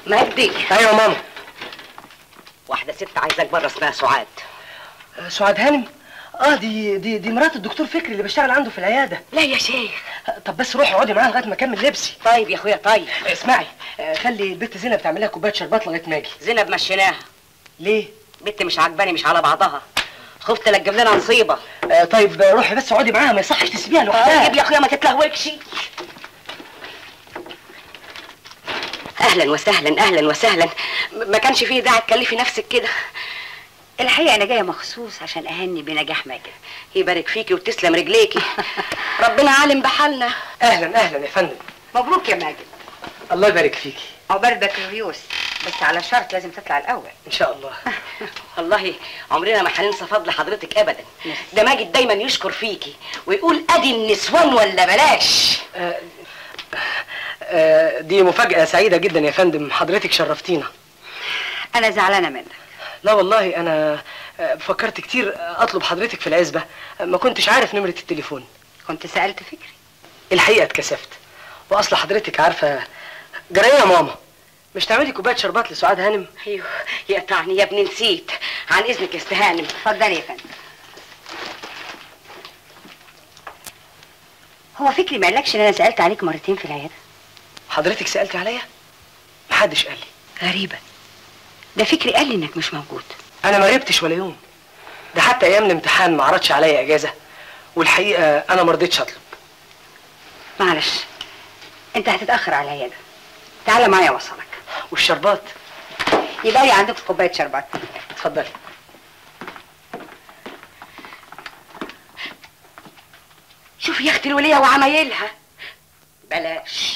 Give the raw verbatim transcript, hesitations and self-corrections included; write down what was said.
مجدي. ايوه يا ماما. واحده ست عايزاك بره اسمها سعاد. أه سعاد هانم؟ اه دي دي دي مرات الدكتور فكري اللي بشتغل عنده في العياده. لا يا شيخ. طب بس روحي اقعدي معاها لغايه ما اكمل لبسي. طيب يا اخويا طيب. اسمعي، خلي البت زينب تعمل لها كوبايه شربات لغايه ما اجي. زينب مشيناها. ليه؟ بنت مش عجباني، مش على بعضها، خفت لا تجيب لنا نصيبه. آه طيب روحي بس اقعدي معاها، ما يصحش تسيبيها لوحدها. طيب يا اخويا ما تتلهوكش. اهلا وسهلا اهلا وسهلا. ما كانش فيه داعي تكلفي نفسك كده. الحقيقه انا جايه مخصوص عشان اهني بنجاح ماجد. يبارك فيكي وتسلم رجليكي. ربنا عالم بحالنا. اهلا اهلا يا فندم. مبروك يا ماجد. الله يبارك فيكي. عقبال بكالوريوس، بس على شرط لازم تطلع الاول. ان شاء الله. والله عمرنا ما هننسى فضل حضرتك ابدا. ده ماجد دايما يشكر فيكي ويقول ادي النسوان ولا بلاش. آه آه دي مفاجأة سعيدة جدا يا فندم، حضرتك شرفتينا. انا زعلانة منك. لا والله انا فكرت كتير اطلب حضرتك في العزبة، ما كنتش عارف نمرة التليفون. كنت سألت فكري. الحقيقة اتكسفت، واصل حضرتك عارفة جرايه يا ماما، مش تعملي كوباية شربات لسعاد هانم؟ ايوه يقطعني يا ابني، نسيت. عن اذنك يا استاذ هانم. اتفضلي يا فندم. هو فكري ما قالكش ان انا سألت عليك مرتين في العيادة؟ حضرتك سألتي عليا؟ محدش قال لي. غريبة، ده فكري قال لي انك مش موجود. انا ما غبتش ولا يوم، ده حتى ايام الامتحان ما عرضش عليا اجازة، والحقيقة انا ما رضيتش اطلب. معلش انت هتتأخر على العيادة، تعالى معايا اوصلك. والشربات؟ يبقى لي عندك كوباية شربات. اتفضلي. شوفي يا اختي الولية وعمايلها. بلاش.